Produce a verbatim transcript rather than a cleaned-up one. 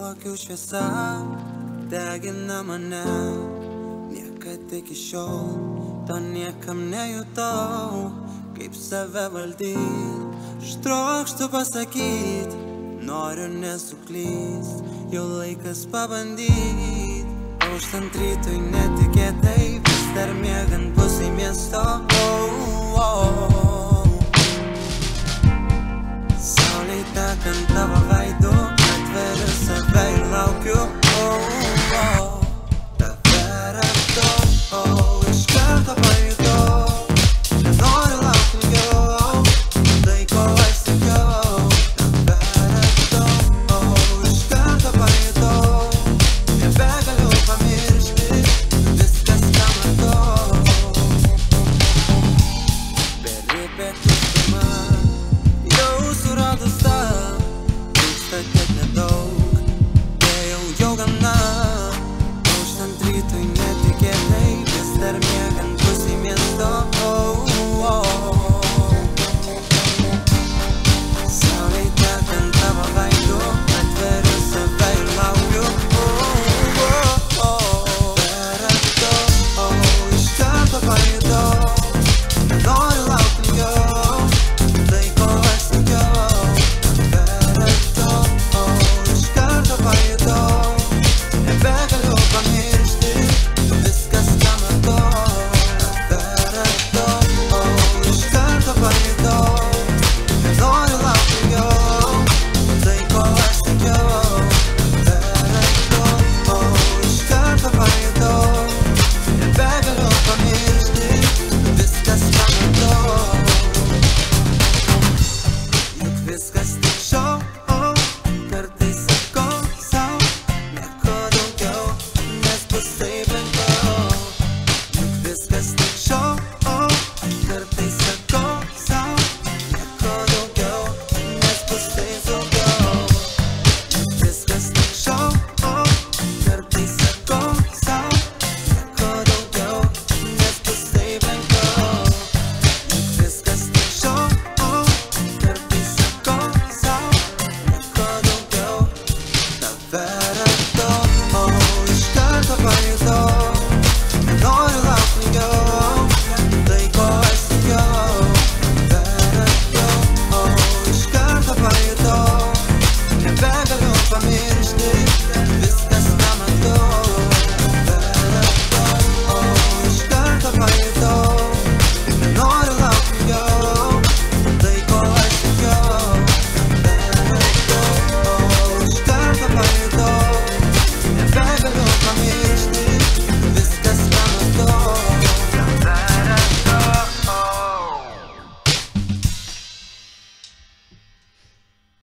akių šviesa degina mane. Niekad iki šiol to niekam nejutau, kaip save valdyt. Štrokštu pasakyt, noriu nesuklyst, jau laikas pabandyt. Auštant rytui netikėtai, vis dar miegant pusėj miesto. Oh, oh, oh. Saulei tekant tavo veidą